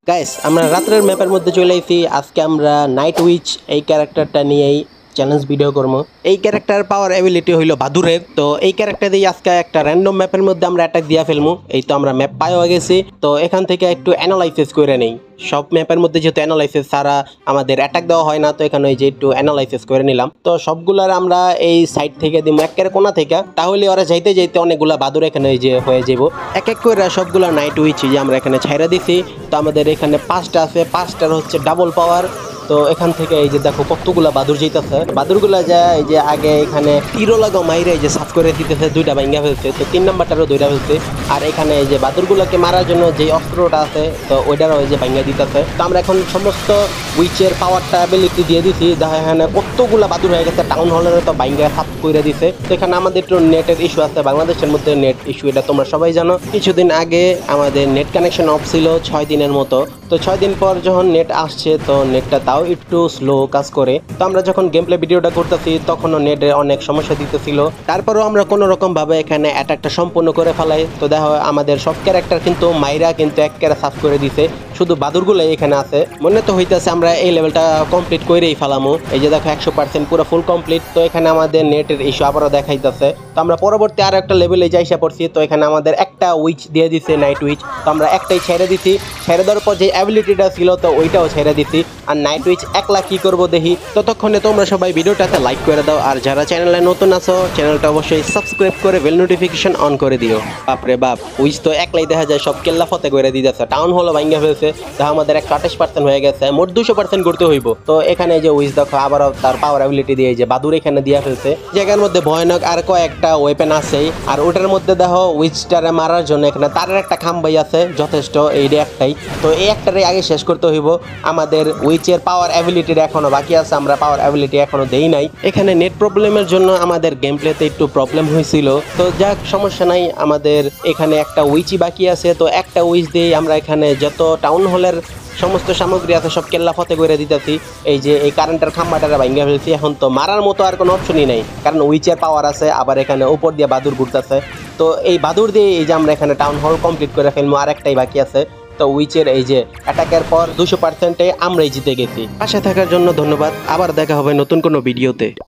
Guys আমরা রাত্রের ম্যাপের মধ্যে চলে এসেছি। আজকে আমরা নাইট উইচ এই ক্যারেক্টারটা নিয়েই চ্যালেঞ্জ ভিডিও করবো। এই ক্যারেক্টার পাওয়ার এবিলিটি হইলো বাদুরের। তো এই ক্যারেক্টার দিয়ে আজকে একটা র্যান্ডম ম্যাপের মধ্যে আমরা অ্যাটাক দিয়া ফেলবো। এই তো আমরা ম্যাপ পাইও গেছি। তো এখান থেকে একটু অ্যানালাইসিস করে নেই। সব ম্যাপের মধ্যে যেহেতু অ্যানালাইসিস ছাড়া আমাদের অ্যাটাক দেওয়া হয় না, তো এখানে ওই যে একটু অ্যানালাইসিস করে নিলাম। তো সবগুলার আমরা এই সাইড থেকে দিব একের কোনা থেকে, তাহলে ওরা যাইতে যাইতে অনেকগুলা বাদুর এখানে ওই যে হয়ে যাব। এক এক করে সবগুলা নাইট উইচ যে আমরা এখানে ছাইরা দিছি। তো আমাদের এখানে 5টা আছে, 5টার হচ্ছে ডাবল পাওয়ার। তো এখান থেকে এই যে দেখো কতগুলা বাদুর যেতেছে। বাদুরগুলা যায় এই যে আগে এখানে তীরও লাগো মাইরে এই যে সাফ করে দিতেছে, 2টা ভাঙ্গা ফেলছে। তো 3 নাম্বারটারও 2টা ফেলছে। আর এখানে এই যে বাদুরগুলোকে মারার জন্য যে অস্ত্রটা আছে, তো ওইটারও এই যে ভাঙ্গা দিতেছে। তো আমরা এখন সমস্ত উইচের পাওয়ারটা অ্যাবিলিটি দিয়ে দিছি। দেখা এখানে কতগুলা বাদুর হয়ে গেছে, টাউন হলের তো ভাঙ্গা সাফ করে দিছে। তো এখানে আমাদের একটু নেটের ইস্যু আছে, বাংলাদেশের মধ্যে নেট ইস্যু, এটা তোমরা সবাই জানো। কিছুদিন আগে আমাদের নেট কানেকশন অফ ছিল 6 দিনের মতো। তো 6 দিন পর যখন নেট আসছে, তো নেটটা তাও একটু স্লো কাজ করে। তো আমরা যখন গেম প্লে ভিডিওটা করতেছি তখনও নেটে অনেক সমস্যা দিতেছিল। তারপরেও আমরা কোনো রকম ভাবে এখানে অ্যাটাকটা সম্পূর্ণ করে ফেলাই। তো দেখো আমাদের সব ক্যারেক্টার কিন্তু মাইরা কিন্তু এক ক্যারে সাফ করে দিছে, শুধু বাদুরগুলো এখানে আছে। মনে তো হইতেছে আমরা এই লেভেলটা কমপ্লিট করেই ফেলামো। এই যে দেখো 100% পুরো ফুল কমপ্লিট। তো এখানে আমাদের নেটের ইস্যু আবারও দেখাইতেছে। তো আমরা পরবর্তী আর একটা লেভেলে যাইসা পড়ছি। তো এখানে আমাদের একটা উইচ দিয়ে দিছে, নাইট উইচ। তো আমরা একটাই ছেড়ে দিছি। ছেড়ে দেওয়ার পর যে অ্যাবিলিটিটা ছিল তো ওইটাও ছেড়ে দিছি। আর নাইট উইচ একলা কি করবো দেখি। ততক্ষণে তোমরা সবাই ভিডিওটাতে লাইক করে দাও, আর যারা চ্যানেলে নতুন আছো চ্যানেলটা অবশ্যই সাবস্ক্রাইব করে বেল নোটিফিকেশন অন করে দিও। বাপরে বাপ, উইচ তো একলাই দেখা যায় সব কেল্লা ফতে করে দিতেছে। টাউন হলো ভাঙ্গা ফেলছে। তা আমাদের 128% হয়ে গেছে, মোট 200% করতে হইব। তো এখানে যে উইচ দেখো আবারও তার পাওয়ার অ্যাবিলিটি দিয়ে যে বাদুর এখানে দিয়া ফেলছে। জায়গার মধ্যে ভয়ানক আর কয়েকটা ওয়েপেন আছেই। আর ওটার মধ্যে দেখো উইচটারে মারার জন্য এখানে তারের একটা খাম্বাই আছে যথেষ্ট, এইটা একটাই। তো এই একটারে আগে শেষ করতে হইব। আমাদের উইচের পাওয়ার অ্যাবিলিটির এখনো বাকি আছে, আমরা পাওয়ার অ্যাবিলিটি এখনো দেই নাই। এখানে নেট প্রবলেমের জন্য আমাদের গেম প্লেতে একটু প্রবলেম হয়েছিল। তো যাক, সমস্যা নাই, আমাদের এখানে একটা উইচই বাকি আছে। তো একটা উইচ দিয়ে আমরা এখানে যত টাউন হলের সমস্ত সামগ্রী আছে সব কেল্লা ফতে করে দিতেছি। এই যে এই কারেন্টের খাম্বাটারে ভাঙ্গা ফেলছি। এখন তো মারার মতো আর কোনো অপশনই নাই, কারণ উইচের পাওয়ার আছে, আবার এখানে উপর দিয়ে বাদুর ঘুরতেছে। তো এই বাদুর দিয়ে এই যে আমরা এখানে টাউন হল কমপ্লিট করে ফেলবো, আর একটাই বাকি আছে। তো উইচের এই যে অ্যাটাকের পর 200%-এ আমরাই জিতে গেছি। পাশে থাকার জন্য ধন্যবাদ। আবার দেখা হবে নতুন কোনো ভিডিওতে।